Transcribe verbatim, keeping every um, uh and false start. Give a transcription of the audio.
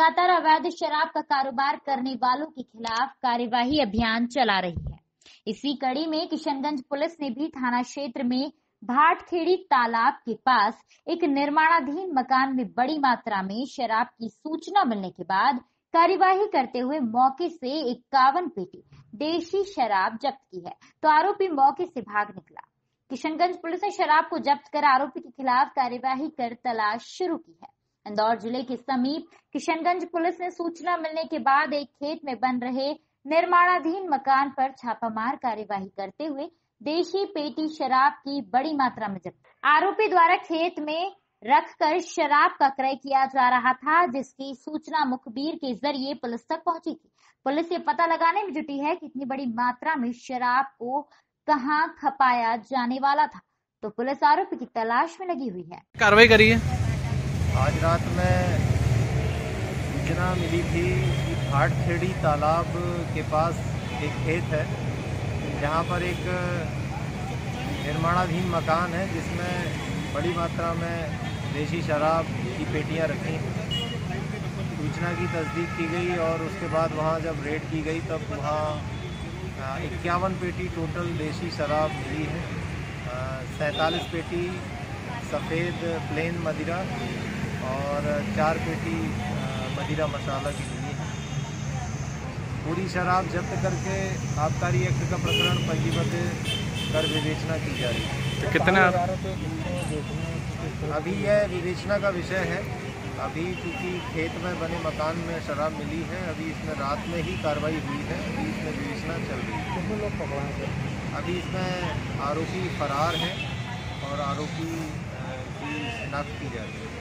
लगातार अवैध शराब का कारोबार करने वालों के खिलाफ कार्यवाही अभियान चला रही है। इसी कड़ी में किशनगंज पुलिस ने भी थाना क्षेत्र में भाटखेड़ी तालाब के पास एक निर्माणाधीन मकान में बड़ी मात्रा में शराब की सूचना मिलने के बाद कार्यवाही करते हुए मौके से इक्यावन पेटी देशी शराब जब्त की है, तो आरोपी मौके से भाग निकला। किशनगंज पुलिस ने शराब को जब्त कर आरोपी के खिलाफ कार्यवाही कर तलाश शुरू की है। इंदौर जिले के समीप किशनगंज पुलिस ने सूचना मिलने के बाद एक खेत में बन रहे निर्माणाधीन मकान पर छापामार कार्यवाही करते हुए देशी पेटी शराब की बड़ी मात्रा में जब्त। आरोपी द्वारा खेत में रखकर शराब का क्रय किया जा रहा था, जिसकी सूचना मुखबिर के जरिए पुलिस तक पहुंची थी। पुलिस ये पता लगाने में जुटी है कि इतनी बड़ी मात्रा में शराब को कहां खपाया जाने वाला था, तो पुलिस आरोपी की तलाश में लगी हुई है। कार्रवाई करी है। आज रात में सूचना मिली थी कि भाटखेड़ी तालाब के पास एक खेत है, जहां पर एक निर्माणाधीन मकान है जिसमें बड़ी मात्रा में देशी शराब की पेटियां रखी। सूचना की तस्दीक की गई और उसके बाद वहां जब रेड की गई तब वहां इक्यावन पेटी टोटल देशी शराब मिली है। सैंतालीस पेटी सफ़ेद प्लेन मदिरा और चार पेटी मदिरा मसाला की मिली है। पूरी शराब जब्त करके आबकारी एक्ट का प्रकरण पंजीबद्ध कर विवेचना की जा रही है। तो कितना अभी यह विवेचना का विषय है। अभी क्योंकि खेत में बने मकान में शराब मिली है, अभी इसमें रात में ही कार्रवाई हुई है, अभी इसमें विवेचना चल रही है। कितने लोग पकड़े हैं? अभी इसमें आरोपी फरार हैं और आरोपी की शिनाख्त की जा रही है।